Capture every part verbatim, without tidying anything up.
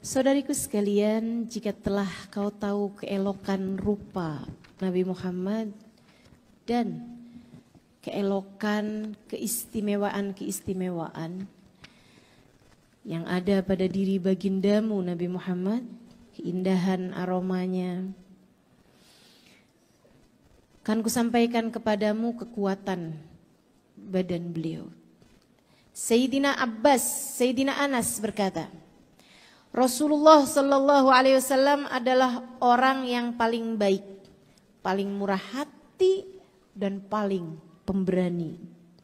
Saudariku sekalian, jika telah kau tahu keelokan rupa Nabi Muhammad dan keelokan keistimewaan-keistimewaan yang ada pada diri bagindamu Nabi Muhammad, keindahan aromanya, kan kusampaikan kepadamu kekuatan badan beliau. Sayyidina Abbas, Sayyidina Anas berkata, Rasulullah Sallallahu Alaihi Wasallam adalah orang yang paling baik, paling murah hati dan paling pemberani.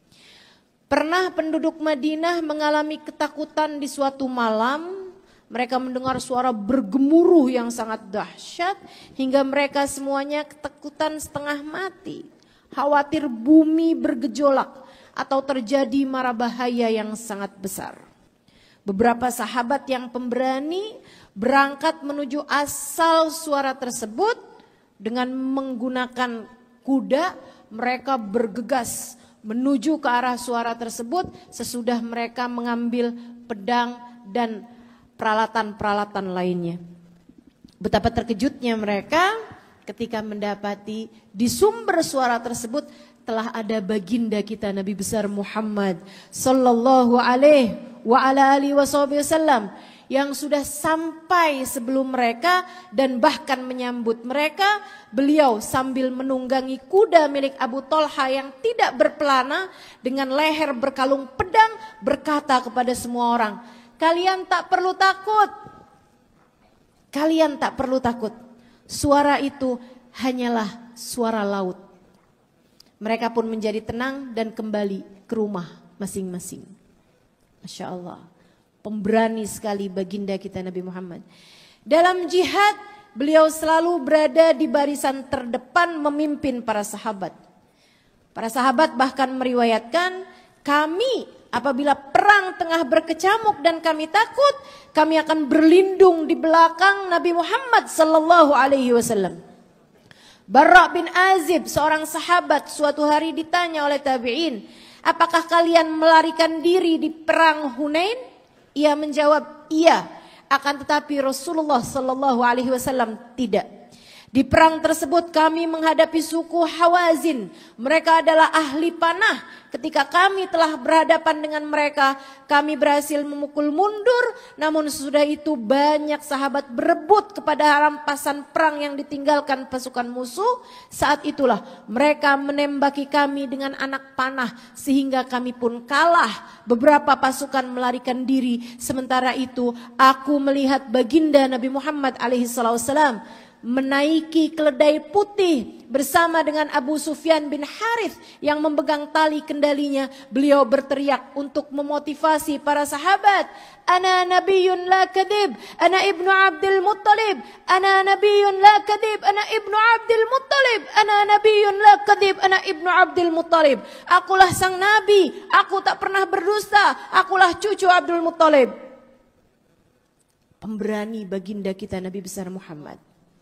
Pernah penduduk Madinah mengalami ketakutan di suatu malam. Mereka mendengar suara bergemuruh yang sangat dahsyat hingga mereka semuanya ketakutan setengah mati. Khawatir bumi bergejolak atau terjadi mara bahaya yang sangat besar. Beberapa sahabat yang pemberani berangkat menuju asal suara tersebut dengan menggunakan kuda. Mereka bergegas menuju ke arah suara tersebut sesudah mereka mengambil pedang dan peralatan-peralatan lainnya. Betapa terkejutnya mereka ketika mendapati di sumber suara tersebut telah ada baginda kita Nabi besar Muhammad sallallahu alaihi wa ala alihi wasallam yang sudah sampai sebelum mereka dan bahkan menyambut mereka. Beliau sambil menunggangi kuda milik Abu Talha yang tidak berpelana dengan leher berkalung pedang berkata kepada semua orang, kalian tak perlu takut. Kalian tak perlu takut. Suara itu hanyalah suara laut. Mereka pun menjadi tenang dan kembali ke rumah masing-masing. Masya Allah. Pemberani sekali baginda kita Nabi Muhammad. Dalam jihad beliau selalu berada di barisan terdepan memimpin para sahabat. Para sahabat bahkan meriwayatkan, kami apabila perang tengah berkecamuk dan kami takut, kami akan berlindung di belakang Nabi Muhammad sallallahu alaihi wasallam. Barra bin Azib, seorang sahabat, suatu hari ditanya oleh tabi'in, apakah kalian melarikan diri di perang Hunain? Ia menjawab, iya. Akan tetapi Rasulullah sallallahu alaihi wasallam tidak. Di perang tersebut kami menghadapi suku Hawazin. Mereka adalah ahli panah. Ketika kami telah berhadapan dengan mereka, kami berhasil memukul mundur. Namun sesudah itu banyak sahabat berebut kepada rampasan perang yang ditinggalkan pasukan musuh. Saat itulah mereka menembaki kami dengan anak panah sehingga kami pun kalah. Beberapa pasukan melarikan diri. Sementara itu aku melihat baginda Nabi Muhammad alaihi wasallam menaiki keledai putih bersama dengan Abu Sufyan bin Harith yang memegang tali kendalinya. Beliau berteriak untuk memotivasi para sahabat, ana nabiyyun la kadib, ana ibnu Abdul Muttalib, ana nabiyyun la kadib, ana ibnu Abdul Muttalib, ana nabiyyun la kadib, ana ibnu Abdul Muttalib. Akulah sang nabi, aku tak pernah berdusta, akulah cucu Abdul Muttalib. Pemberani baginda kita Nabi besar Muhammad.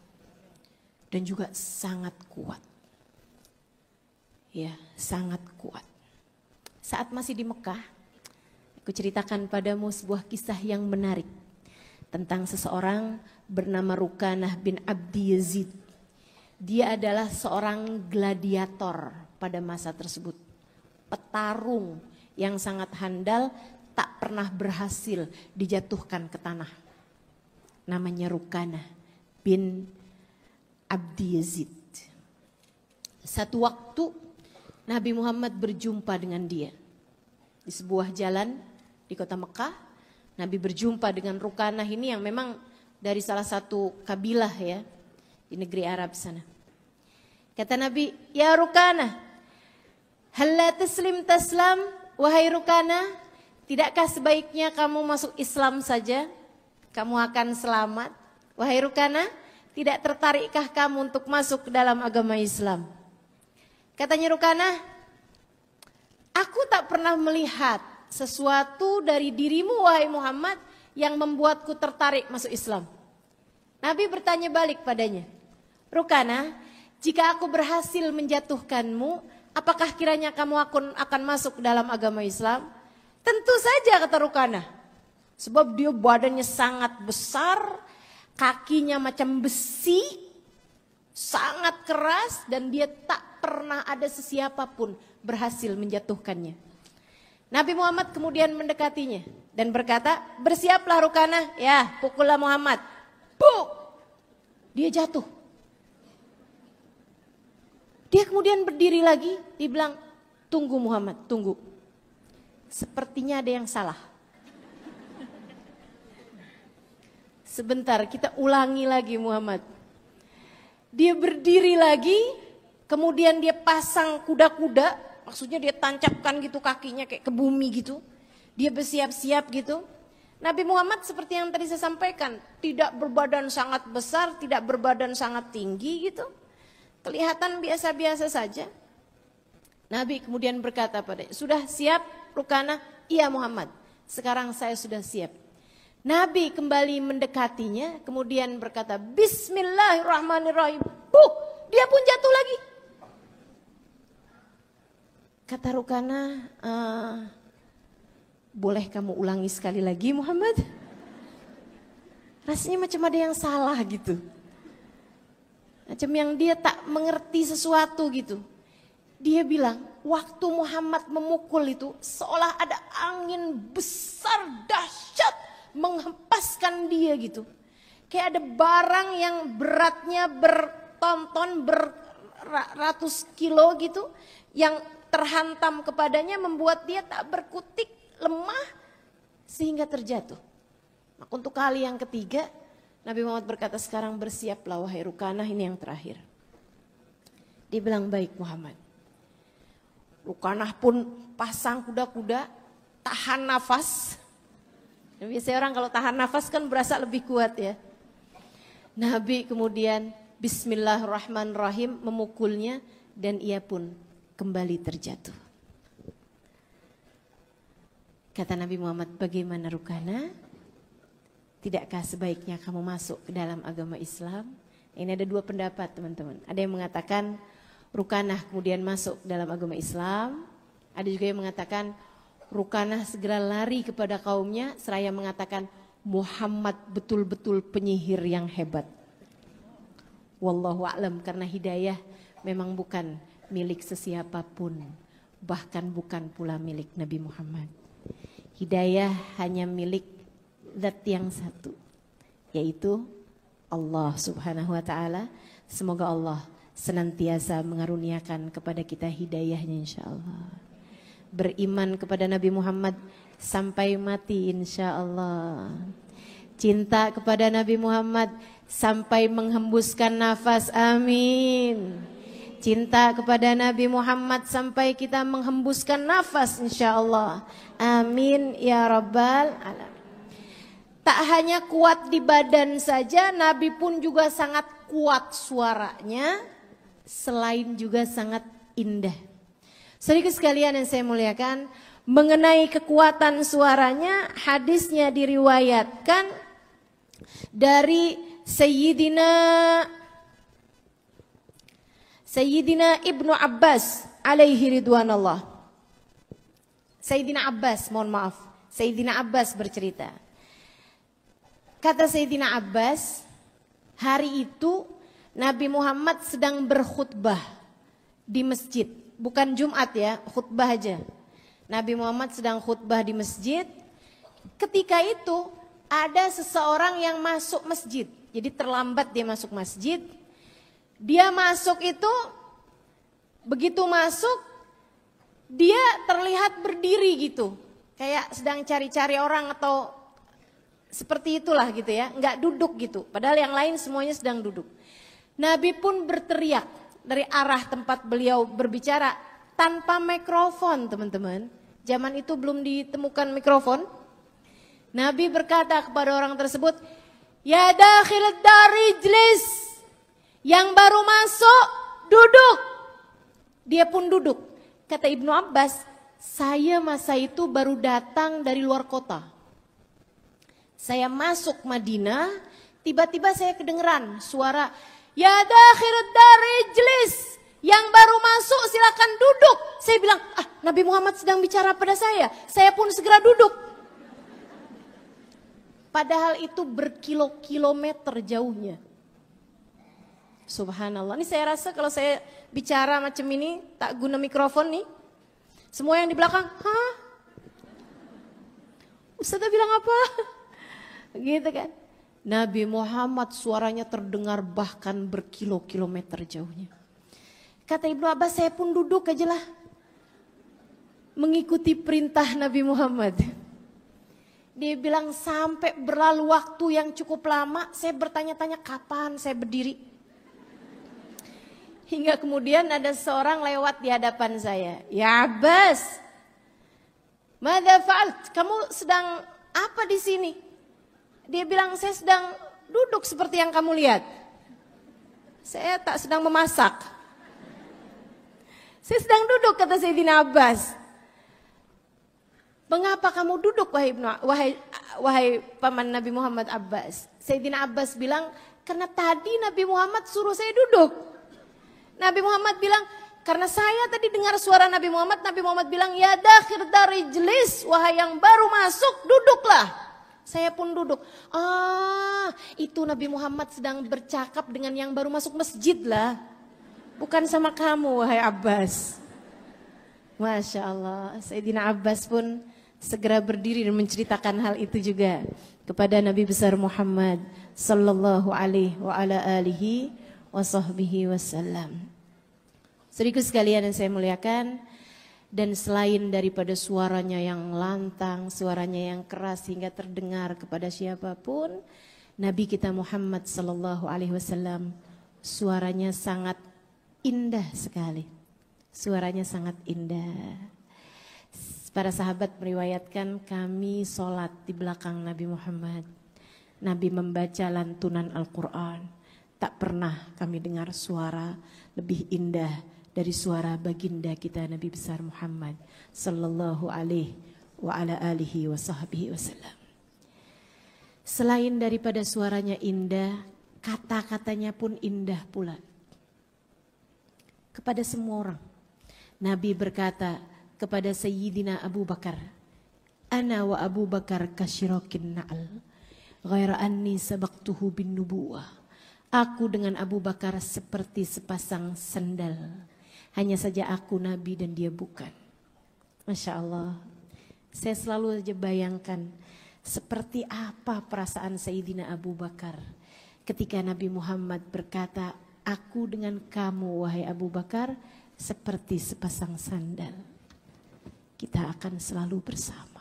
Dan juga sangat kuat. Ya, sangat kuat. Saat masih di Mekah, aku ceritakan padamu sebuah kisah yang menarik tentang seseorang bernama Rukanah bin Abdi Yazid. Dia adalah seorang gladiator pada masa tersebut. Petarung yang sangat handal, tak pernah berhasil dijatuhkan ke tanah. Namanya Rukanah bin Abdi Yazid. Satu waktu Nabi Muhammad berjumpa dengan dia di sebuah jalan di kota Mekah. Nabi berjumpa dengan Rukanah ini yang memang dari salah satu kabilah ya di negeri Arab sana. Kata Nabi, ya Rukanah, halla taslim taslam, wahai Rukanah, tidakkah sebaiknya kamu masuk Islam saja, kamu akan selamat. Wahai Rukanah, tidak tertarikkah kamu untuk masuk ke dalam agama Islam? Katanya Rukanah, aku tak pernah melihat sesuatu dari dirimu wahai Muhammad yang membuatku tertarik masuk Islam. Nabi bertanya balik padanya, Rukanah, jika aku berhasil menjatuhkanmu, apakah kiranya kamu akan, akan masuk ke dalam agama Islam? Tentu saja, kata Rukanah. Sebab dia badannya sangat besar, kakinya macam besi, sangat keras, dan dia tak pernah ada sesiapa pun berhasil menjatuhkannya. Nabi Muhammad kemudian mendekatinya dan berkata, bersiaplah Rukanah, ya pukullah Muhammad. Buk! Dia jatuh. Dia kemudian berdiri lagi, dia bilang, tunggu Muhammad, tunggu. Sepertinya ada yang salah. Sebentar, kita ulangi lagi Muhammad. Dia berdiri lagi, kemudian dia pasang kuda-kuda. Maksudnya dia tancapkan gitu kakinya kayak ke bumi gitu. Dia bersiap-siap gitu. Nabi Muhammad seperti yang tadi saya sampaikan. Tidak berbadan sangat besar, tidak berbadan sangat tinggi gitu. Kelihatan biasa-biasa saja. Nabi kemudian berkata pada, sudah siap Rukanah? Iya Muhammad, sekarang saya sudah siap. Nabi kembali mendekatinya, kemudian berkata, Bismillahirrahmanirrahim. Buh, dia pun jatuh lagi. Kata Rukanah, uh, boleh kamu ulangi sekali lagi Muhammad? Rasanya macam ada yang salah gitu. Macam yang dia tak mengerti sesuatu gitu. Dia bilang, waktu Muhammad memukul itu seolah ada angin besar dahsyat menghempaskan dia gitu. Kayak ada barang yang beratnya bertonton, beratus kilo gitu, yang terhantam kepadanya membuat dia tak berkutik, lemah sehingga terjatuh. Maka untuk kali yang ketiga Nabi Muhammad berkata, sekarang bersiaplah wahai Rukanah, ini yang terakhir. Dia bilang, baik Muhammad. Rukanah pun pasang kuda-kuda, tahan nafas. Dan biasanya orang kalau tahan nafas kan berasa lebih kuat ya. Nabi kemudian Bismillahirrahmanirrahim memukulnya dan ia pun kembali terjatuh. Kata Nabi Muhammad, bagaimana Rukanah? Tidakkah sebaiknya kamu masuk ke dalam agama Islam? Ini ada dua pendapat teman-teman. Ada yang mengatakan Rukanah kemudian masuk dalam agama Islam. Ada juga yang mengatakan Rukanah segera lari kepada kaumnya seraya mengatakan Muhammad betul-betul penyihir yang hebat. Wallahu a'lam, karena hidayah memang bukan milik sesiapapun, bahkan bukan pula milik Nabi Muhammad. Hidayah hanya milik zat yang satu, yaitu Allah subhanahu wa ta'ala. Semoga Allah senantiasa mengaruniakan kepada kita hidayahnya insyaAllah. Beriman kepada Nabi Muhammad sampai mati insyaAllah. Cinta kepada Nabi Muhammad sampai menghembuskan nafas, amin. Cinta kepada Nabi Muhammad sampai kita menghembuskan nafas insyaAllah. Amin ya rabbal alamin. Tak hanya kuat di badan saja, Nabi pun juga sangat kuat suaranya. Selain juga sangat indah. Saudara sekalian yang saya muliakan, mengenai kekuatan suaranya, hadisnya diriwayatkan dari Sayyidina Sayyidina Ibnu Abbas alaihi ridwanallah. Sayyidina Abbas, mohon maaf. Sayyidina Abbas bercerita. Kata Sayyidina Abbas, hari itu Nabi Muhammad sedang berkhutbah di masjid. Bukan Jumat ya, khutbah aja. Nabi Muhammad sedang khutbah di masjid. Ketika itu ada seseorang yang masuk masjid. Jadi terlambat dia masuk masjid. Dia masuk itu, begitu masuk, dia terlihat berdiri gitu. Kayak sedang cari-cari orang atau seperti itulah gitu ya. Enggak duduk gitu, padahal yang lain semuanya sedang duduk. Nabi pun berteriak dari arah tempat beliau berbicara tanpa mikrofon teman-teman. Zaman itu belum ditemukan mikrofon. Nabi berkata kepada orang tersebut, ya dakhil dar ijlis. Yang baru masuk, duduk. Dia pun duduk. Kata Ibnu Abbas, saya masa itu baru datang dari luar kota. Saya masuk Madinah, tiba-tiba saya kedengeran suara, ya dakhil dar ijlis. Yang baru masuk silakan duduk. Saya bilang, ah Nabi Muhammad sedang bicara pada saya. Saya pun segera duduk. Padahal itu berkilo-kilometer jauhnya. Subhanallah. Ini saya rasa kalau saya bicara macam ini, tak guna mikrofon nih, semua yang di belakang, hah? Ustazah bilang apa? Gitu kan. Nabi Muhammad suaranya terdengar bahkan berkilo-kilometer jauhnya. Kata Ibnu Abbas, saya pun duduk aja lah, mengikuti perintah Nabi Muhammad. Dia bilang sampai berlalu waktu yang cukup lama, saya bertanya-tanya kapan saya berdiri. Hingga kemudian ada seorang lewat di hadapan saya. Ya Abbas, madza fa'alt? Kamu sedang apa di sini? Dia bilang, saya sedang duduk seperti yang kamu lihat. Saya tak sedang memasak. Saya sedang duduk, kata Sayyidina Abbas. Mengapa kamu duduk wahai, wahai, wahai paman Nabi Muhammad Abbas? Sayyidina Abbas bilang, karena tadi Nabi Muhammad suruh saya duduk. Nabi Muhammad bilang, karena saya tadi dengar suara Nabi Muhammad, Nabi Muhammad bilang, ya dakhir dari jelis, wahai yang baru masuk, duduklah. Saya pun duduk. Ah, itu Nabi Muhammad sedang bercakap dengan yang baru masuk masjid lah. Bukan sama kamu, wahai Abbas. Masya Allah, Sayyidina Abbas pun segera berdiri dan menceritakan hal itu juga kepada Nabi besar Muhammad sallallahu alaihi wa ala alihi wa sahbihi wasallam. Saudaraku sekalian yang saya muliakan, dan selain daripada suaranya yang lantang, suaranya yang keras hingga terdengar kepada siapapun, Nabi kita Muhammad sallallahu alaihi wasallam suaranya sangat indah sekali. Suaranya sangat indah. Para sahabat meriwayatkan kami sholat di belakang Nabi Muhammad. Nabi membaca lantunan Al-Quran. Tak pernah kami dengar suara lebih indah dari suara baginda kita Nabi besar Muhammad sallallahu alaihi wa ala alihi wa sahbihi wasallam. Selain daripada suaranya indah, kata-katanya pun indah pula. Kepada semua orang. Nabi berkata kepada Sayyidina Abu Bakar, Ana wa Abu Bakar kasyirakin na'al, ghaira anni sabaqtuhu bin nubuwah. Aku dengan Abu Bakar seperti sepasang sandal. Hanya saja aku Nabi dan dia bukan. Masya Allah. Saya selalu saja bayangkan seperti apa perasaan Sayyidina Abu Bakar ketika Nabi Muhammad berkata, aku dengan kamu wahai Abu Bakar seperti sepasang sandal. Kita akan selalu bersama.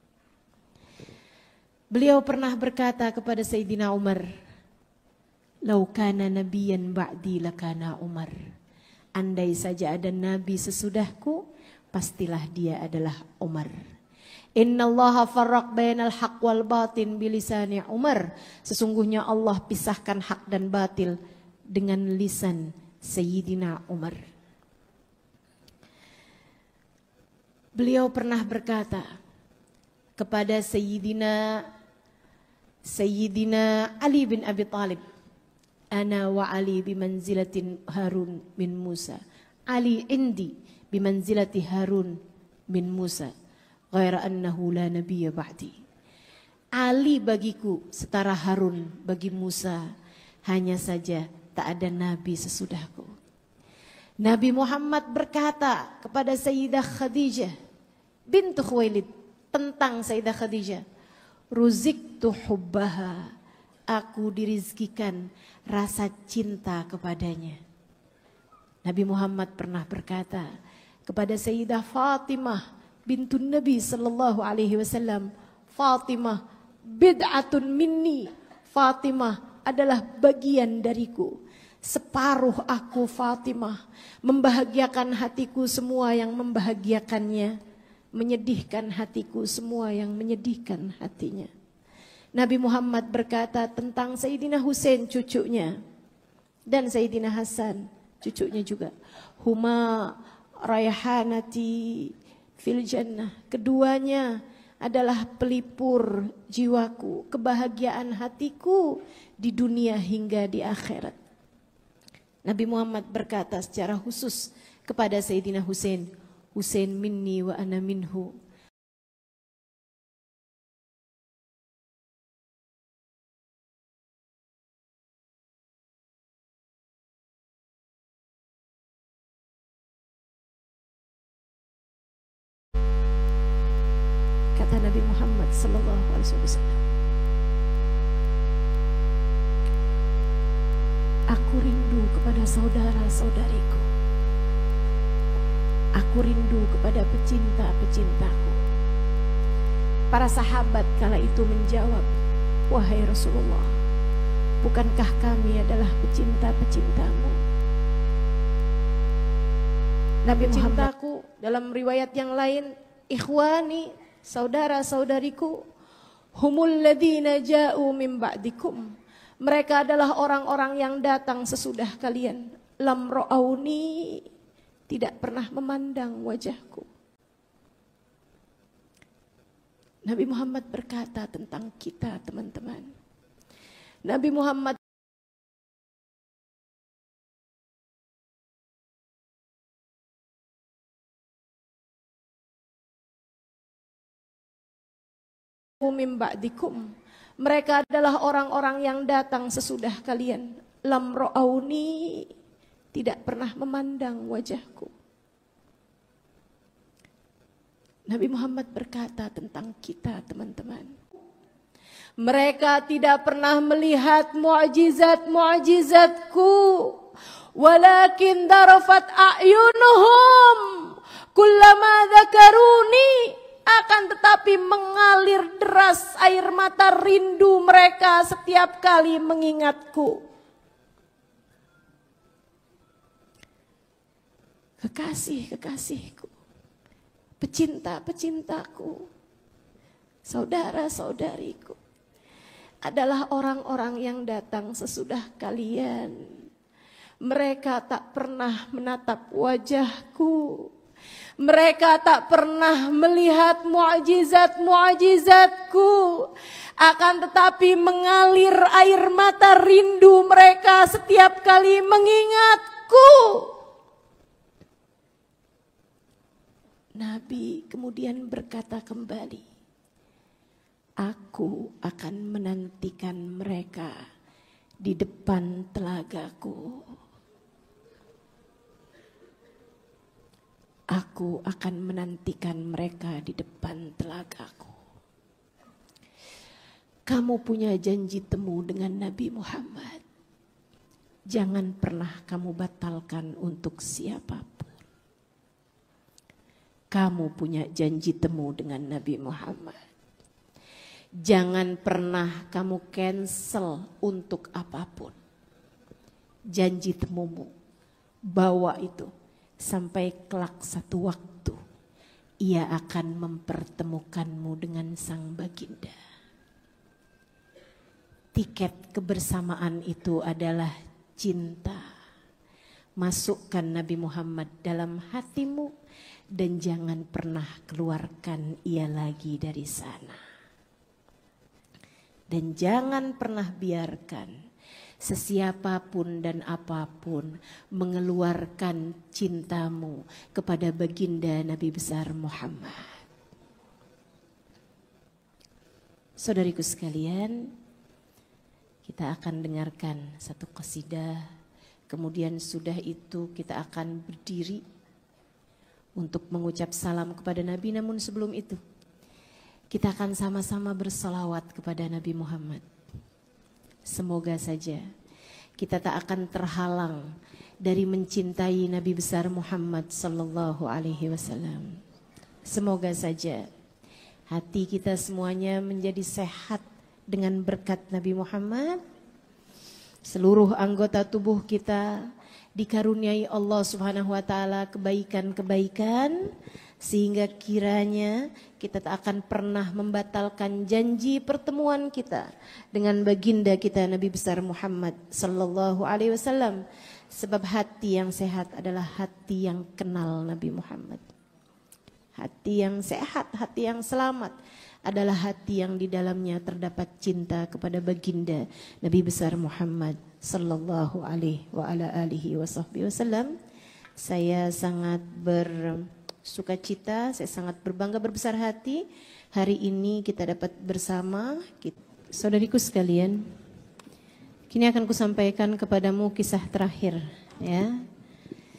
Beliau pernah berkata kepada Sayyidina Umar, Lau kana nabiyan ba'di lakana Umar. Andai saja ada nabi sesudahku, pastilah dia adalah Umar. Innallaha farraq bainal haq wal batin bilisani Umar. Sesungguhnya Allah pisahkan hak dan batil dengan lisan Sayyidina Umar. Beliau pernah berkata kepada Sayyidina Sayyidina Ali bin Abi Thalib, Ana wa Ali bimanzilatin Harun bin Musa. Ali indi bimanzilati Harun bin Musa. Ghaira annahu la nabiyya ba'di. Ali bagiku setara Harun bagi Musa. Hanya saja tak ada nabi sesudahku. Nabi Muhammad berkata kepada Sayyidah Khadijah bintu Khuwailid tentang Sayyidah Khadijah, Ruziktu hubbaha, aku dirizkikan rasa cinta kepadanya. Nabi Muhammad pernah berkata kepada Sayyidah Fatimah bintu Nabi sallallahu alaihi wasallam, Fatimah bid'atun minni, Fatimah adalah bagian dariku. Separuh aku Fatimah, membahagiakan hatiku semua yang membahagiakannya, menyedihkan hatiku semua yang menyedihkan hatinya. Nabi Muhammad berkata tentang Sayyidina Husain cucunya dan Sayyidina Hasan cucunya juga, huma rayhanati fil jannah, keduanya adalah pelipur jiwaku, kebahagiaan hatiku di dunia hingga di akhirat. Nabi Muhammad berkata secara khusus kepada Sayyidina Husain, Husain minni wa ana minhu. sallallahu alaihi wasallam. Aku rindu kepada saudara-saudariku. Aku rindu kepada pecinta-pecintaku. Para sahabat kala itu menjawab, wahai Rasulullah, bukankah kami adalah pecinta-pecintamu? Nabi Muhammad, dalam riwayat yang lain, ikhwani, saudara-saudariku, humul ladina ja'u min ba'dikum. Mereka adalah orang-orang yang datang sesudah kalian. Lam ra'auni, tidak pernah memandang wajahku. Nabi Muhammad berkata tentang kita, teman-teman. Nabi Muhammad min ba'dikum. Mereka adalah orang-orang yang datang sesudah kalian. Lam ra'auni, tidak pernah memandang wajahku. Nabi Muhammad berkata tentang kita, teman-teman. Mereka tidak pernah melihat mu'jizat-mu'jizatku. Walakin darafat a'yunuhum kullama dzakaruni. Akan tetapi mengalir deras air mata rindu mereka setiap kali mengingatku. Kekasih-kekasihku, pecinta-pecintaku, saudara-saudariku adalah orang-orang yang datang sesudah kalian. Mereka tak pernah menatap wajahku. Mereka tak pernah melihat mu'jizat-mu'jizatku. Akan tetapi mengalir air mata rindu mereka setiap kali mengingatku. Nabi kemudian berkata kembali, aku akan menantikan mereka di depan telagaku. Aku akan menantikan mereka di depan telagaku. Kamu punya janji temu dengan Nabi Muhammad. Jangan pernah kamu batalkan untuk siapapun. Kamu punya janji temu dengan Nabi Muhammad. Jangan pernah kamu cancel untuk apapun. Janji temumu, bawa itu. Sampai kelak satu waktu, ia akan mempertemukanmu dengan sang baginda. Tiket kebersamaan itu adalah cinta. Masukkan Nabi Muhammad dalam hatimu dan jangan pernah keluarkan ia lagi dari sana. Dan jangan pernah biarkan sesiapapun dan apapun mengeluarkan cintamu kepada baginda Nabi besar Muhammad. Saudariku sekalian, kita akan dengarkan satu qasidah. Kemudian sudah itu kita akan berdiri untuk mengucap salam kepada Nabi. Namun sebelum itu kita akan sama-sama bersalawat kepada Nabi Muhammad. Semoga saja kita tak akan terhalang dari mencintai Nabi besar Muhammad sallallahu alaihi wasallam. Semoga saja hati kita semuanya menjadi sehat dengan berkat Nabi Muhammad. Seluruh anggota tubuh kita dikaruniai Allah Subhanahu wa taala kebaikan-kebaikan sehingga kiranya kita tak akan pernah membatalkan janji pertemuan kita dengan baginda kita Nabi besar Muhammad sallallahu alaihi wasallam, sebab hati yang sehat adalah hati yang kenal Nabi Muhammad. Hati yang sehat, hati yang selamat adalah hati yang di dalamnya terdapat cinta kepada baginda Nabi besar Muhammad sallallahu alaihi wa ala alihi wasallam. Saya sangat bersukacita, saya sangat berbangga, berbesar hati hari ini kita dapat bersama. Saudariku sekalian, kini akan kusampaikan kepadamu kisah terakhir, ya,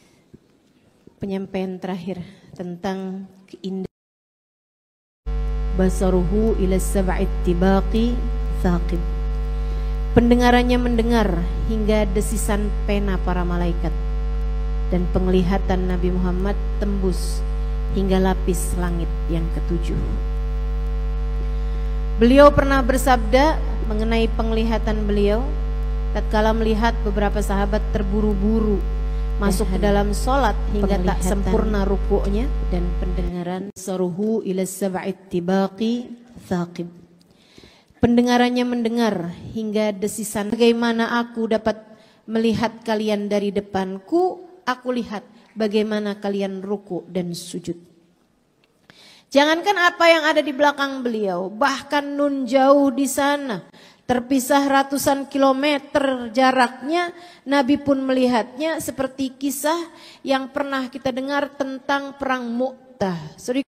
penyampaian terakhir tentang keindahan basaruhu ila sab'it tibaqi thaqib. Pendengarannya mendengar hingga desisan pena para malaikat, dan penglihatan Nabi Muhammad tembus hingga lapis langit yang ketujuh. Beliau pernah bersabda mengenai penglihatan beliau, tatkala melihat beberapa sahabat terburu-buru masuk ke dalam solat hingga tak sempurna rukuknya, dan pendengaran saruhu ila sab'it tibaqi thaqib. Pendengarannya mendengar hingga desisan, bagaimana aku dapat melihat kalian dari depanku, aku lihat bagaimana kalian ruku dan sujud. Jangankan apa yang ada di belakang beliau, bahkan nun jauh di sana, terpisah ratusan kilometer jaraknya, Nabi pun melihatnya, seperti kisah yang pernah kita dengar tentang perang Mu'tah. Saudaraku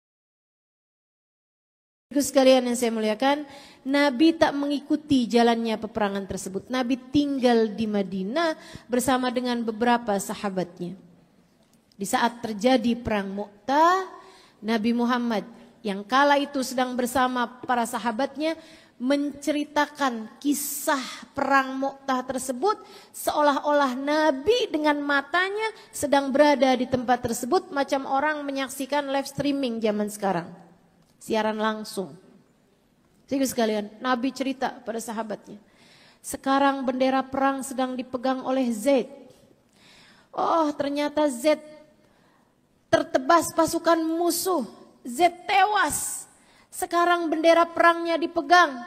sekalian yang saya muliakan, Nabi tak mengikuti jalannya peperangan tersebut. Nabi tinggal di Madinah bersama dengan beberapa sahabatnya. Di saat terjadi perang Mu'tah, Nabi Muhammad yang kala itu sedang bersama para sahabatnya menceritakan kisah perang Mu'tah tersebut, seolah-olah Nabi dengan matanya sedang berada di tempat tersebut, macam orang menyaksikan live streaming zaman sekarang, siaran langsung. Jadi sekalian, Nabi cerita pada sahabatnya, sekarang bendera perang sedang dipegang oleh Zaid. Oh, ternyata Zaid tertebas pasukan musuh, Zaid tewas. Sekarang bendera perangnya dipegang.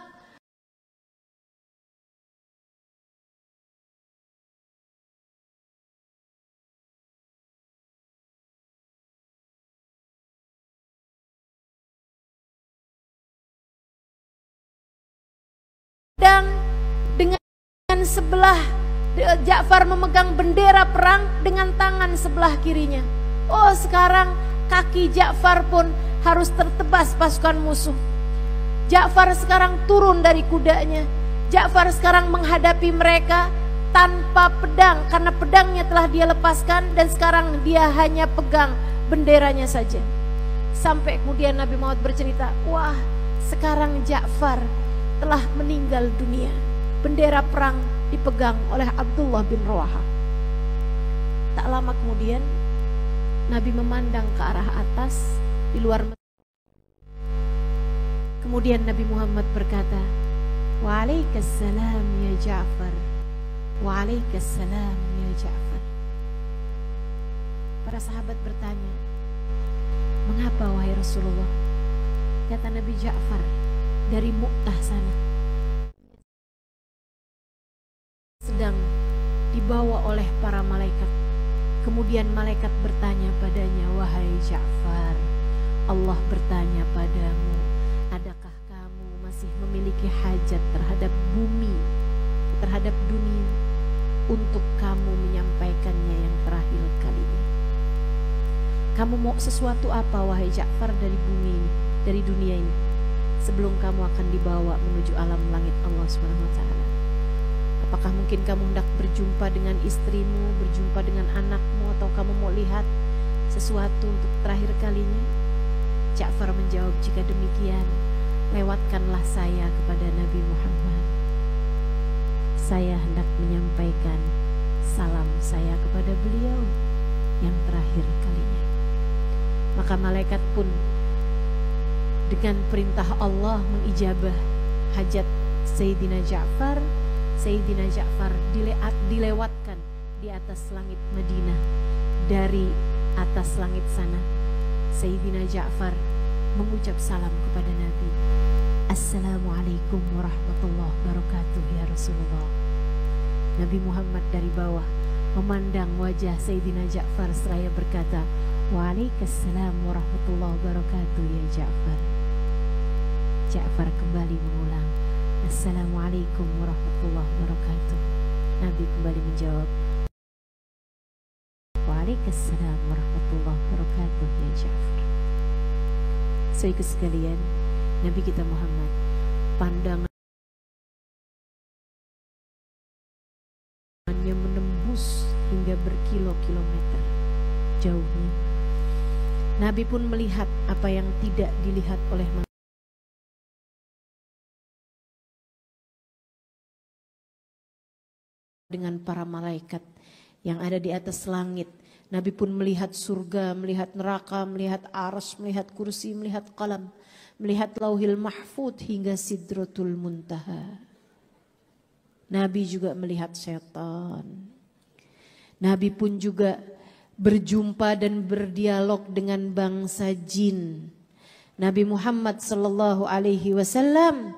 Dan dengan sebelah Ja'far memegang bendera perang dengan tangan sebelah kirinya. Oh, sekarang kaki Ja'far pun harus tertebas pasukan musuh. Ja'far sekarang turun dari kudanya. Ja'far sekarang menghadapi mereka tanpa pedang, karena pedangnya telah dia lepaskan, dan sekarang dia hanya pegang benderanya saja. Sampai kemudian Nabi Muhammad bercerita, wah, sekarang Ja'far telah meninggal dunia. Bendera perang dipegang oleh Abdullah bin Rawaha. Tak lama kemudian Nabi memandang ke arah atas di luar. Kemudian Nabi Muhammad berkata, "Waalaikumsalam ya Ja'far. Waalaikumsalam ya Ja'far." Para sahabat bertanya, "Mengapa wahai Rasulullah?" Kata Nabi, Ja'far dari Mu'tah sana sedang dibawa oleh para malaikat. Kemudian malaikat bertanya padanya, "Wahai Ja'far, Allah bertanya padamu, adakah kamu masih memiliki hajat terhadap bumi, terhadap dunia, untuk kamu menyampaikannya yang terakhir kalinya? Kamu mau sesuatu apa wahai Ja'far dari bumi ini, dari dunia ini, sebelum kamu akan dibawa menuju alam langit Allah subhanahu wa taala? Apakah mungkin kamu hendak berjumpa dengan istrimu, berjumpa dengan anakmu, atau kamu mau lihat sesuatu untuk terakhir kalinya?" Ja'far menjawab, "Jika demikian, lewatkanlah saya kepada Nabi Muhammad. Saya hendak menyampaikan salam saya kepada beliau yang terakhir kalinya." Maka malaikat pun dengan perintah Allah mengijabah hajat Sayyidina Ja'far. Sayyidina Ja'far dilewatkan di atas langit Madinah. Dari atas langit sana, Sayyidina Ja'far mengucap salam kepada Nabi, "Assalamualaikum warahmatullahi wabarakatuh ya Rasulullah." Nabi Muhammad dari bawah memandang wajah Sayyidina Ja'far seraya berkata, "Waalaikumsalam warahmatullahi wabarakatuh ya Ja'far." Ja'far kembali mengulang, "Assalamualaikum warahmatullahi wabarakatuh." Nabi kembali menjawab, "Waalaikumsalam warahmatullahi wabarakatuh ya Ja'far." Saudaraku sekalian, Nabi kita Muhammad, pandangannya menembus hingga berkilo-kilometer jauhnya. Nabi pun melihat apa yang tidak dilihat oleh manusia. dengan para malaikat yang ada di atas langit. Nabi pun melihat surga, melihat neraka, melihat arsy, melihat kursi, melihat qalam, melihat lauhil mahfud hingga sidratul muntaha. Nabi juga melihat setan. Nabi pun juga berjumpa dan berdialog dengan bangsa jin. Nabi Muhammad sallallahu alaihi wasallam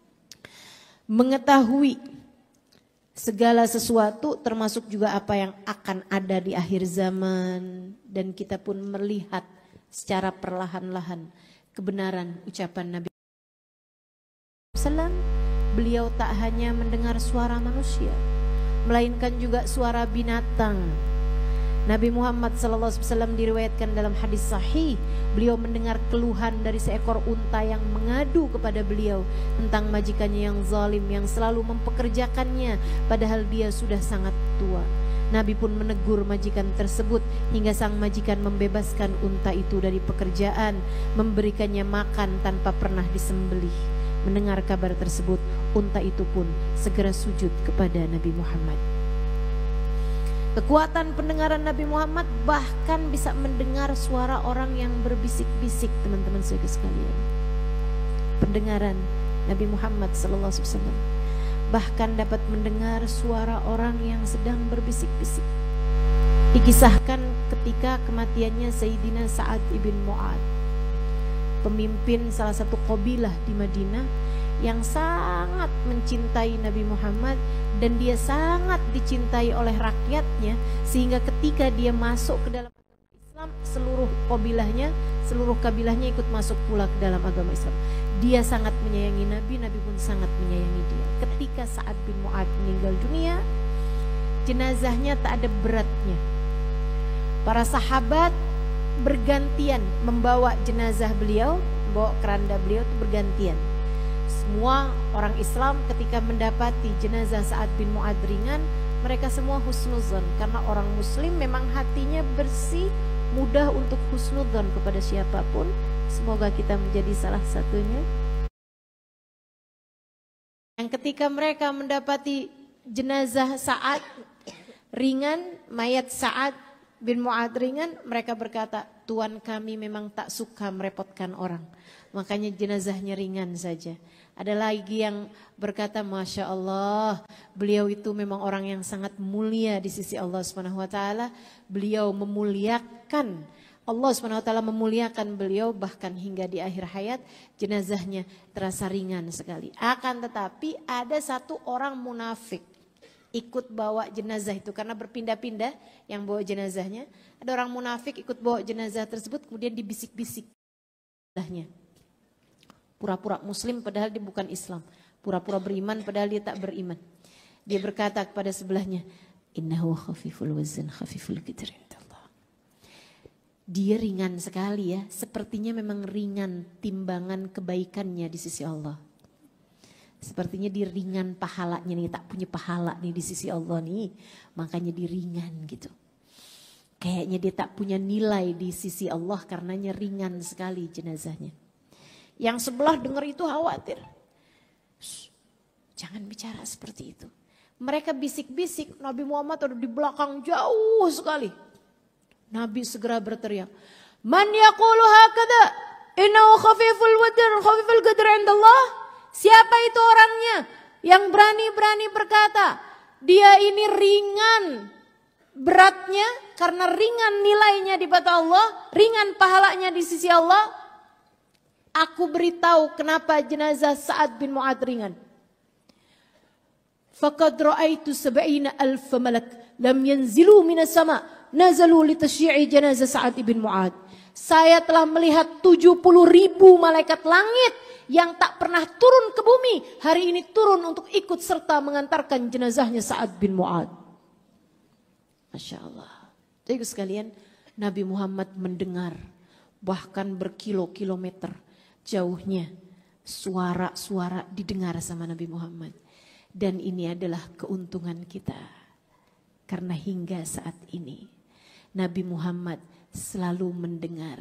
mengetahui segala sesuatu termasuk juga apa yang akan ada di akhir zaman, dan kita pun melihat secara perlahan-lahan kebenaran ucapan Nabi sallallahu alaihi wasallam. Beliau tak hanya mendengar suara manusia, melainkan juga suara binatang. Nabi Muhammad sallallahu alaihi wasallam diriwayatkan dalam hadis sahih, beliau mendengar keluhan dari seekor unta yang mengadu kepada beliau tentang majikannya yang zalim yang selalu mempekerjakannya padahal dia sudah sangat tua. Nabi pun menegur majikan tersebut hingga sang majikan membebaskan unta itu dari pekerjaan, memberikannya makan tanpa pernah disembelih. Mendengar kabar tersebut, unta itu pun segera sujud kepada Nabi Muhammad. Kekuatan pendengaran Nabi Muhammad bahkan bisa mendengar suara orang yang berbisik-bisik, teman-teman saudara sekalian. Pendengaran Nabi Muhammad sallallahu alaihi wasallam bahkan dapat mendengar suara orang yang sedang berbisik-bisik. Dikisahkan ketika kematiannya Sayyidina Sa'ad ibn Mu'ad, pemimpin salah satu qabilah di Madinah yang sangat mencintai Nabi Muhammad dan dia sangat dicintai oleh rakyatnya, sehingga ketika dia masuk ke dalam agama Islam, seluruh qabilahnya, seluruh kabilahnya ikut masuk pula ke dalam agama Islam. Dia sangat menyayangi Nabi, Nabi pun sangat menyayangi dia. Ketika Sa'ad bin Mu'ad meninggal dunia, jenazahnya tak ada beratnya. Para sahabat bergantian membawa jenazah beliau, membawa keranda beliau itu bergantian. Semua orang Islam ketika mendapati jenazah Sa'ad bin Mu'ad ringan, mereka semua husnuzon, karena orang muslim memang hatinya bersih, mudah untuk husnuzon kepada siapapun. Semoga kita menjadi salah satunya. Yang ketika mereka mendapati jenazah Sa'ad ringan, mayat Sa'ad bin Mu'ad ringan, mereka berkata, Tuan kami memang tak suka merepotkan orang, makanya jenazahnya ringan saja. Ada lagi yang berkata, Masya Allah, beliau itu memang orang yang sangat mulia di sisi Allah subhanahu wa taala. Beliau memuliakan, Allah subhanahu wa taala memuliakan beliau, bahkan hingga di akhir hayat jenazahnya terasa ringan sekali. Akan tetapi ada satu orang munafik ikut bawa jenazah itu, karena berpindah-pindah yang bawa jenazahnya. Ada orang munafik ikut bawa jenazah tersebut, kemudian dibisik-bisik jenazahnya. Pura-pura muslim padahal dia bukan Islam, pura-pura beriman padahal dia tak beriman. Dia berkata kepada sebelahnya, innahu khafiful wazn khafiful qadr indallah. Dia ringan sekali ya, sepertinya memang ringan timbangan kebaikannya di sisi Allah. Sepertinya dia ringan pahalanya nih, tak punya pahala nih di sisi Allah nih, makanya dia ringan gitu. Kayaknya dia tak punya nilai di sisi Allah karenanya ringan sekali jenazahnya. Yang sebelah dengar itu khawatir. Shh, jangan bicara seperti itu. Mereka bisik-bisik, Nabi Muhammad ada di belakang jauh sekali. Nabi segera berteriak, Man yaqulu hakada, innahu khafiful wadr, khafiful qadr indallah. Siapa itu orangnya yang berani-berani berkata, dia ini ringan beratnya karena ringan nilainya di mata Allah, ringan pahalanya di sisi Allah. Aku beritahu kenapa jenazah Sa'ad bin Mu'ad ringan. Faqad ra'aitu sab'ina alf malak lam yanzilu minas sama nazalu li tasyyi'i jenazah Sa'ad bin Mu'ad. Saya telah melihat tujuh puluh ribu malaikat langit yang tak pernah turun ke bumi, hari ini turun untuk ikut serta mengantarkan jenazahnya Sa'ad bin Mu'ad. Masya Allah. Jadi sekalian, Nabi Muhammad mendengar bahkan berkilo-kilometer jauhnya suara-suara didengar sama Nabi Muhammad. Dan ini adalah keuntungan kita. Karena hingga saat ini Nabi Muhammad selalu mendengar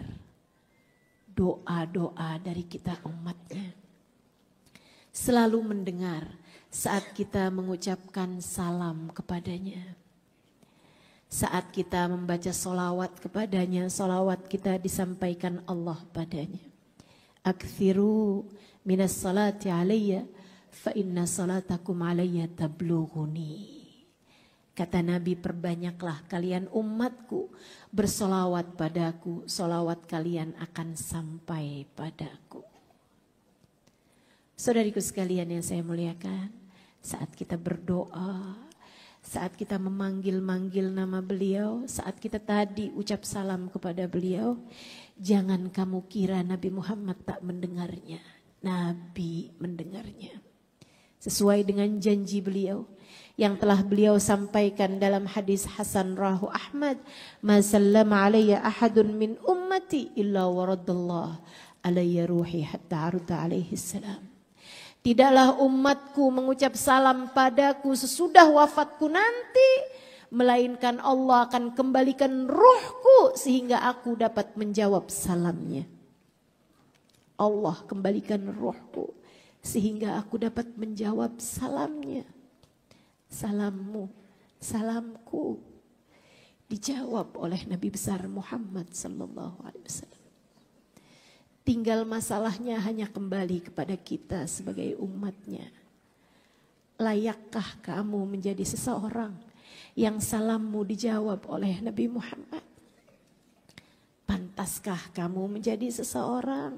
doa-doa dari kita umatnya. Selalu mendengar saat kita mengucapkan salam kepadanya, saat kita membaca solawat kepadanya, solawat kita disampaikan Allah padanya. Akthiru minas salati alayya fa inna salatakum alayya tablughuni. Kata Nabi, perbanyaklah kalian umatku bersolawat padaku, solawat kalian akan sampai padaku. Saudariku sekalian yang saya muliakan, saat kita berdoa, saat kita memanggil-manggil nama beliau, saat kita tadi ucap salam kepada beliau, jangan kamu kira Nabi Muhammad tak mendengarnya. Nabi mendengarnya. Sesuai dengan janji beliau yang telah beliau sampaikan dalam hadis Hasan rahu Ahmad, "Ma sallama alayya ahadun min ummati illa waradallah alayya ruhi hatta arda alaihi salam." Tidaklah umatku mengucap salam padaku sesudah wafatku nanti, melainkan Allah akan kembalikan ruhku sehingga aku dapat menjawab salamnya. Allah kembalikan ruhku sehingga aku dapat menjawab salamnya. Salammu, salamku dijawab oleh Nabi besar Muhammad sallallahu alaihi wasallam. Tinggal masalahnya hanya kembali kepada kita sebagai umatnya. Layakkah kamu menjadi seseorang yang salammu dijawab oleh Nabi Muhammad? Pantaskah kamu menjadi seseorang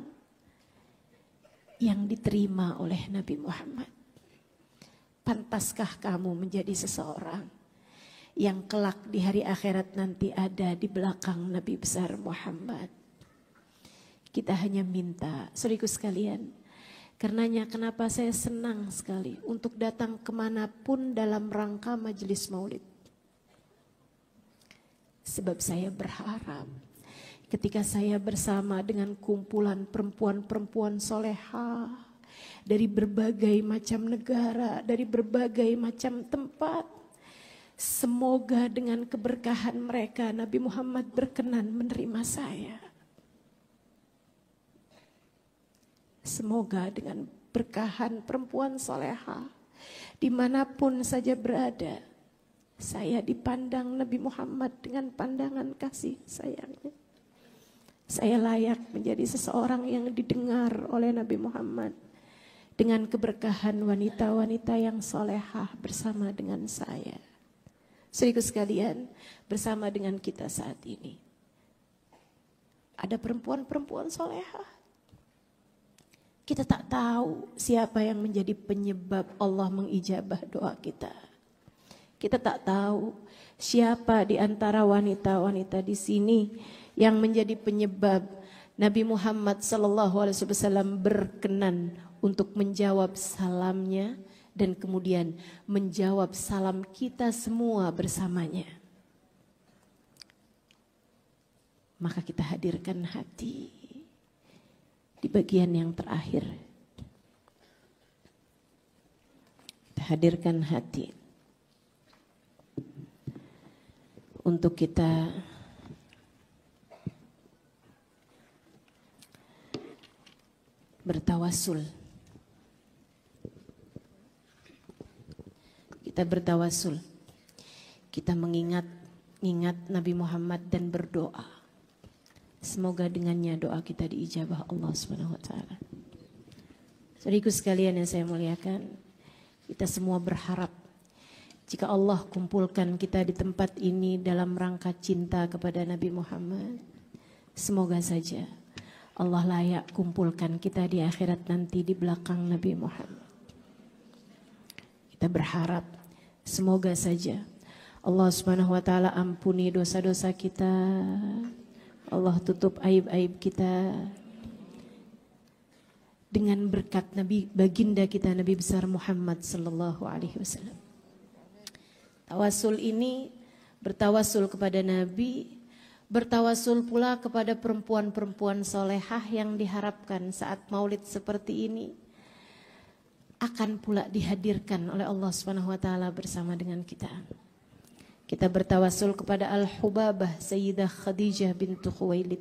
yang diterima oleh Nabi Muhammad? Pantaskah kamu menjadi seseorang yang kelak di hari akhirat nanti ada di belakang Nabi besar Muhammad? Kita hanya minta, saudaraku sekalian, karenanya kenapa saya senang sekali untuk datang kemanapun dalam rangka majelis maulid. Sebab saya berharap ketika saya bersama dengan kumpulan perempuan-perempuan solehah dari berbagai macam negara, dari berbagai macam tempat, semoga dengan keberkahan mereka Nabi Muhammad berkenan menerima saya. Semoga dengan berkahan perempuan solehah dimanapun saja berada, saya dipandang Nabi Muhammad dengan pandangan kasih sayangnya. Saya layak menjadi seseorang yang didengar oleh Nabi Muhammad dengan keberkahan wanita-wanita yang solehah bersama dengan saya. Saudaraku sekalian, bersama dengan kita saat ini ada perempuan-perempuan solehah. Kita tak tahu siapa yang menjadi penyebab Allah mengijabah doa kita. Kita tak tahu siapa di antara wanita-wanita di sini yang menjadi penyebab Nabi Muhammad sallallahu alaihi wasallam berkenan untuk menjawab salamnya dan kemudian menjawab salam kita semua bersamanya. Maka kita hadirkan hati di bagian yang terakhir. Kita hadirkan hati untuk kita bertawasul. Kita bertawasul. Kita mengingat ingat Nabi Muhammad dan berdoa. Semoga dengannya doa kita diijabah Allah subhanahu wa taala. Saudaraku sekalian yang saya muliakan, kita semua berharap jika Allah kumpulkan kita di tempat ini dalam rangka cinta kepada Nabi Muhammad, semoga saja Allah layak kumpulkan kita di akhirat nanti di belakang Nabi Muhammad. Kita berharap semoga saja Allah subhanahu wa taala ampuni dosa-dosa kita. Allah tutup aib-aib kita dengan berkat Nabi baginda kita Nabi besar Muhammad sallallahu alaihi wasallam. Tawasul ini bertawasul kepada Nabi, bertawasul pula kepada perempuan-perempuan solehah yang diharapkan saat maulid seperti ini akan pula dihadirkan oleh Allah subhanahu wa taala bersama dengan kita. Kita bertawasul kepada Al-Hubabah Sayyidah Khadijah bintu Khuwailid.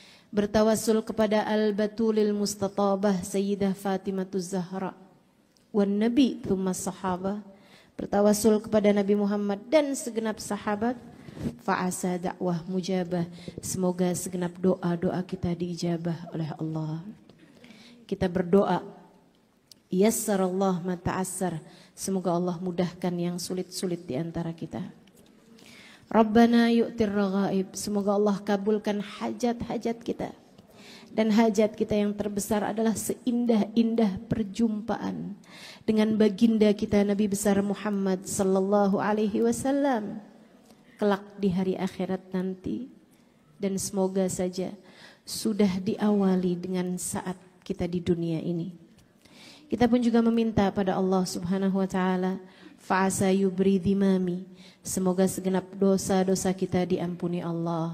Bertawasul kepada Al-Batulil Mustatabah Sayyidah Fatimah Zahra. wan nabi thumma sahabah, bertawasul kepada Nabi Muhammad dan segenap sahabat. Fa'asa dakwah mujabah, semoga segenap doa-doa kita diijabah oleh Allah. Kita berdoa, yassarallah ma ta'assar, semoga Allah mudahkan yang sulit-sulit di antara kita. Rabbana yu'tir raghaib, semoga Allah kabulkan hajat-hajat kita. Dan hajat kita yang terbesar adalah seindah-indah perjumpaan dengan baginda kita Nabi besar Muhammad sallallahu alaihi wasallam kelak di hari akhirat nanti. Dan semoga saja sudah diawali dengan saat kita di dunia ini. Kita pun juga meminta pada Allah Subhanahu wa taala, fa'asa yubri dhimami, semoga segenap dosa-dosa kita diampuni Allah.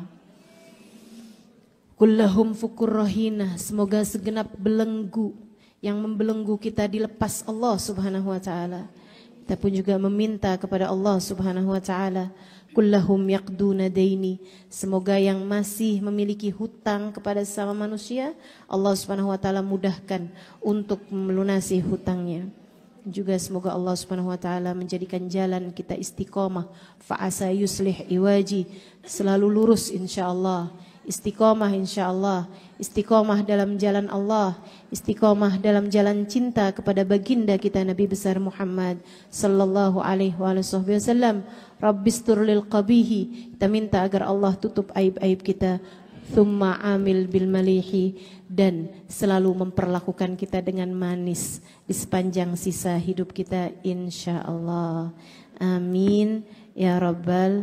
Kullahum fukur rohina, semoga segenap belenggu yang membelenggu kita dilepas Allah Subhanahu wa taala. Kita pun juga meminta kepada Allah Subhanahu wa taala, kullahum yaqduna daini, semoga yang masih memiliki hutang kepada sesama manusia, Allah Subhanahu wa taala mudahkan untuk melunasi hutangnya. Juga semoga Allah Subhanahu wa taala menjadikan jalan kita istiqamah, fa'asa yuslih iwaji, selalu lurus insyaallah. Istiqamah insyaallah, istiqamah dalam jalan Allah, istiqamah dalam jalan cinta kepada baginda kita Nabi besar Muhammad sallallahu alaihi wasallam. Rabbistur lil qabihi, kita minta agar Allah tutup aib-aib kita. Thumma amil bil malihi, dan selalu memperlakukan kita dengan manis di sepanjang sisa hidup kita insyaallah. Amin ya rabbal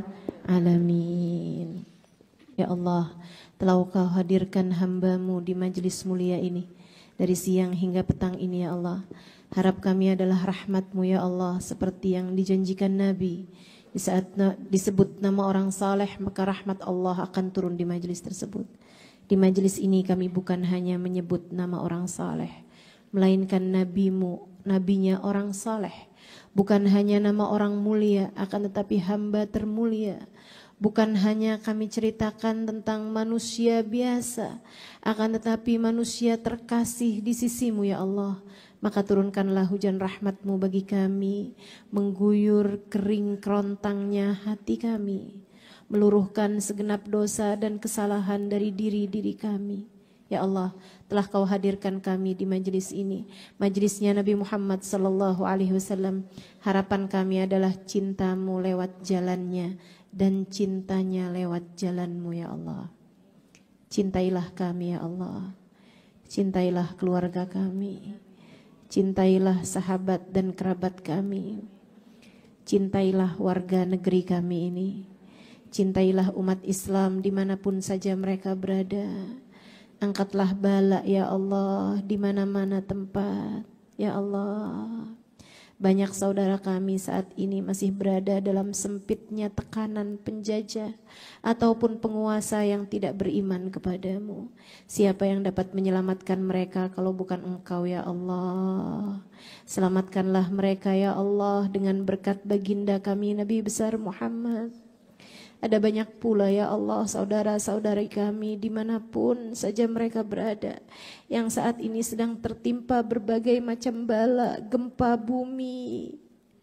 alamin. Ya Allah, telah Kau hadirkan hamba-Mu di majelis mulia ini dari siang hingga petang ini ya Allah. Harap kami adalah rahmat-Mu ya Allah, seperti yang dijanjikan Nabi. Di saat disebut nama orang saleh, maka rahmat Allah akan turun di majelis tersebut. Di majelis ini kami bukan hanya menyebut nama orang saleh, melainkan Nabi-Mu, nabinya orang saleh. Bukan hanya nama orang mulia, akan tetapi hamba termulia. Bukan hanya kami ceritakan tentang manusia biasa, akan tetapi manusia terkasih di sisi-Mu ya Allah. Maka turunkanlah hujan rahmat-Mu bagi kami, mengguyur kering kerontangnya hati kami, meluruhkan segenap dosa dan kesalahan dari diri-diri kami. Ya Allah, telah Kau hadirkan kami di majelis ini, majelisnya Nabi Muhammad sallallahu alaihi wasallam. Harapan kami adalah cinta-Mu lewat jalannya dan cintanya lewat jalan-Mu ya Allah. Cintailah kami ya Allah, cintailah keluarga kami, cintailah sahabat dan kerabat kami, cintailah warga negeri kami ini, cintailah umat Islam dimanapun saja mereka berada. Angkatlah bala ya Allah di mana-mana tempat ya Allah. Banyak saudara kami saat ini masih berada dalam sempitnya tekanan penjajah ataupun penguasa yang tidak beriman kepadamu. Siapa yang dapat menyelamatkan mereka kalau bukan Engkau ya Allah? Selamatkanlah mereka ya Allah dengan berkat baginda kami Nabi besar Muhammad. Ada banyak pula ya Allah saudara-saudari kami dimanapun saja mereka berada, yang saat ini sedang tertimpa berbagai macam bala, gempa bumi,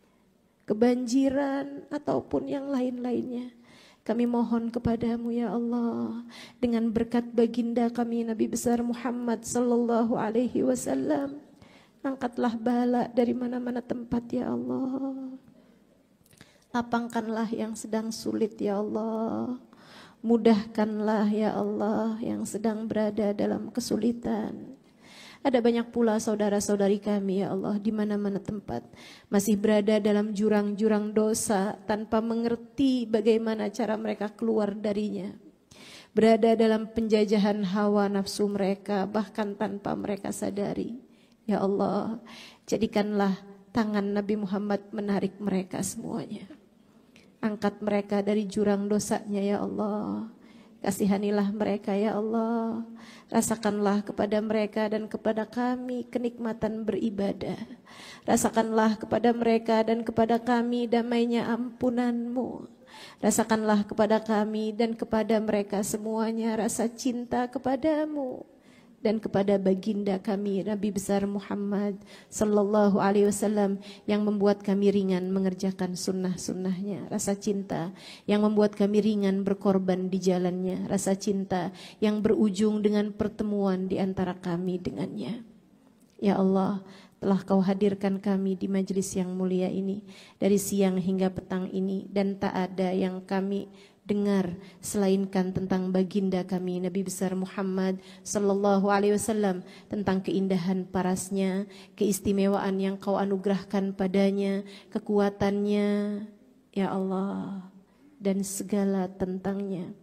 kebanjiran ataupun yang lain-lainnya. Kami mohon kepadamu ya Allah, dengan berkat baginda kami Nabi besar Muhammad sallallahu alaihi wasallam, angkatlah bala dari mana-mana tempat ya Allah. Lapangkanlah yang sedang sulit ya Allah. Mudahkanlah ya Allah yang sedang berada dalam kesulitan. Ada banyak pula saudara-saudari kami ya Allah di mana-mana tempat masih berada dalam jurang-jurang dosa tanpa mengerti bagaimana cara mereka keluar darinya. Berada dalam penjajahan hawa nafsu mereka bahkan tanpa mereka sadari. Ya Allah, jadikanlah tangan Nabi Muhammad menarik mereka semuanya. Angkat mereka dari jurang dosanya ya Allah. Kasihanilah mereka ya Allah. Rasakanlah kepada mereka dan kepada kami kenikmatan beribadah. Rasakanlah kepada mereka dan kepada kami damainya ampunan-Mu. Rasakanlah kepada kami dan kepada mereka semuanya rasa cinta kepadamu. dan kepada baginda kami Nabi besar Muhammad sallallahu alaihi wasallam yang membuat kami ringan mengerjakan sunnah-sunnahnya, rasa cinta yang membuat kami ringan berkorban di jalannya, rasa cinta yang berujung dengan pertemuan di antara kami dengannya. Ya Allah, telah Kau hadirkan kami di majelis yang mulia ini dari siang hingga petang ini, dan tak ada yang kami dengar selainkan tentang baginda kami Nabi besar Muhammad sallallahu alaihi wasallam, tentang keindahan parasnya, keistimewaan yang Kau anugerahkan padanya, kekuatannya, ya Allah, dan segala tentangnya.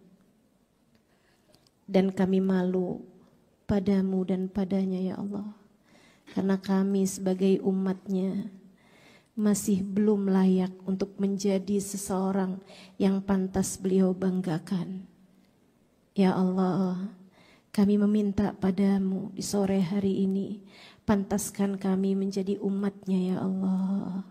Dan kami malu padamu dan padanya ya Allah, karena kami sebagai umatnya masih belum layak untuk menjadi seseorang yang pantas beliau banggakan. Ya Allah, kami meminta padamu di sore hari ini, pantaskan kami menjadi umatnya ya Allah.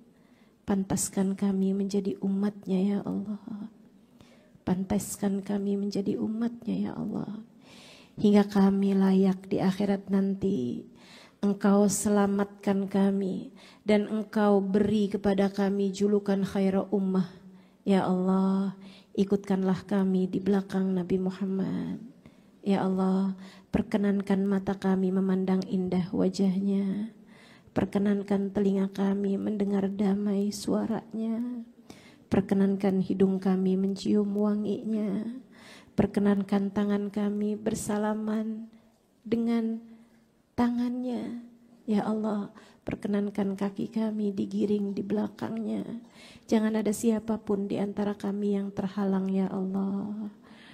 Pantaskan kami menjadi umatnya ya Allah. Pantaskan kami menjadi umatnya ya Allah. Hingga kami layak di akhirat nanti, Engkau selamatkan kami dan Engkau beri kepada kami julukan khaira ummah. Ya Allah, ikutkanlah kami di belakang Nabi Muhammad. Ya Allah, perkenankan mata kami memandang indah wajahnya. Perkenankan telinga kami mendengar damai suaranya. Perkenankan hidung kami mencium wanginya. Perkenankan tangan kami bersalaman dengan tangannya. Ya Allah, perkenankan kaki kami digiring di belakangnya. Jangan ada siapapun di antara kami yang terhalang ya Allah.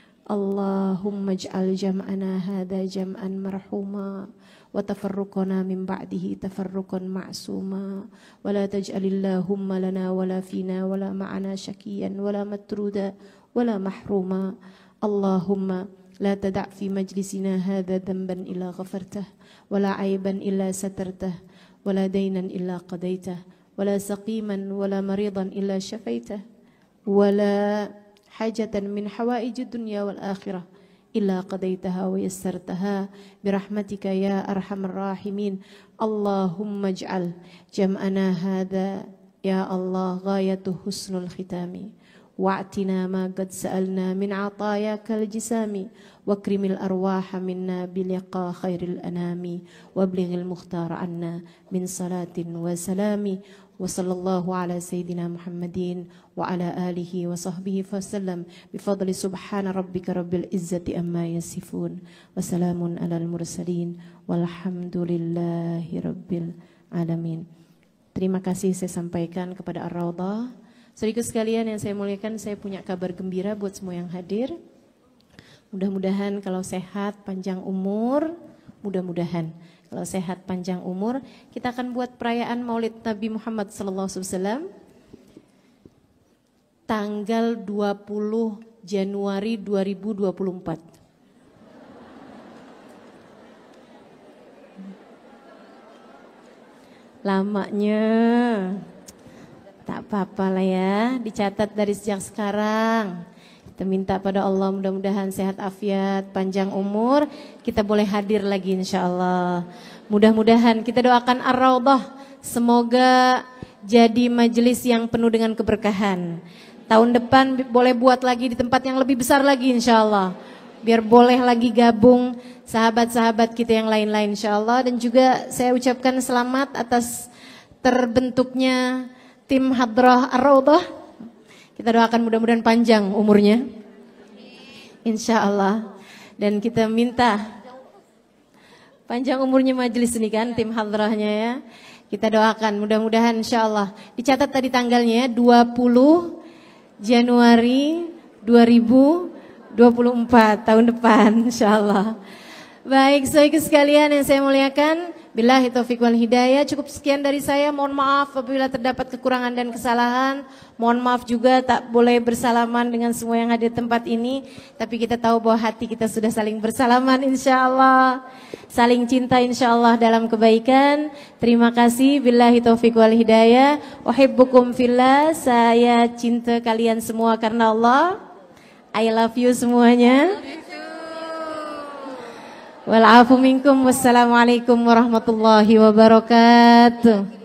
Allahumma ij'al jam'ana hadha jam'an marhuma wa tafarruqana min ba'dihi tafarruqan ma'suma wa la taj'alillahumma lana wa la fina wa la ma'ana syakiyan wa la matruda wa la mahruma. Allahumma la tada' fi majlisina hadha dhanban illa ghafartah wa la 'aiban illa satartah wa la daynan illa qadaitah wa la saqiman wa la maridan illa syafaitah wa la hajatan min hawaijid dunya wal akhirah illa qadaitaha wa yassartaha birahmatika ya arhamar rahimin. Allahumma ij'al jam'ana hadha ya Allah ghayatu husnul khitami wa'tina ma qad sa'alna min 'atayakal jisami wakrimil arwaha minna biliqa khairil anami wablighil mukhtar anna min salatin wa salami wa sallallahu ala sayyidina Muhammadin wa ala alihi wa sahbihi fasallam bifadli subhana rabbika rabbil izzati amma yasifun wa salamun alal mursalin walhamdulillahi rabbil alamin. Terima kasih saya sampaikan kepada Ar-Raudhah. Saudaraku sekalian yang saya muliakan, saya punya kabar gembira buat semua yang hadir. Mudah-mudahan kalau sehat, panjang umur, mudah-mudahan kalau sehat, panjang umur, kita akan buat perayaan Maulid Nabi Muhammad sallallahu alaihi wasallam tanggal dua puluh Januari dua ribu dua puluh empat. Lamanya. Tak apa-apa lah ya, dicatat dari sejak sekarang. Kita minta pada Allah mudah-mudahan sehat afiat, panjang umur, kita boleh hadir lagi insya Allah. Mudah-mudahan kita doakan Ar-Raudhah, semoga jadi majelis yang penuh dengan keberkahan. Tahun depan boleh buat lagi di tempat yang lebih besar lagi insya Allah. Biar boleh lagi gabung sahabat-sahabat kita yang lain-lain insya Allah. Dan juga saya ucapkan selamat atas terbentuknya tim Hadrah Ar-Raudhah. Kita doakan mudah-mudahan panjang umurnya, insya Allah. Dan kita minta panjang umurnya majelis ini kan, tim Hadrahnya ya. Kita doakan mudah-mudahan insya Allah. Dicatat tadi tanggalnya dua puluh Januari dua ribu dua puluh empat tahun depan insya Allah. Baik, saudara sekalian yang saya muliakan, billahi taufiq wal hidayah. Cukup sekian dari saya. Mohon maaf apabila terdapat kekurangan dan kesalahan. Mohon maaf juga tak boleh bersalaman dengan semua yang hadir di tempat ini. Tapi kita tahu bahwa hati kita sudah saling bersalaman insya Allah. Saling cinta insya Allah dalam kebaikan. Terima kasih. Billahi taufiq wal hidayah. Uhibbukum fillah. Saya cinta kalian semua karena Allah. I love you semuanya. Wal afu minkum. Wassalamualaikum warahmatullahi wabarakatuh.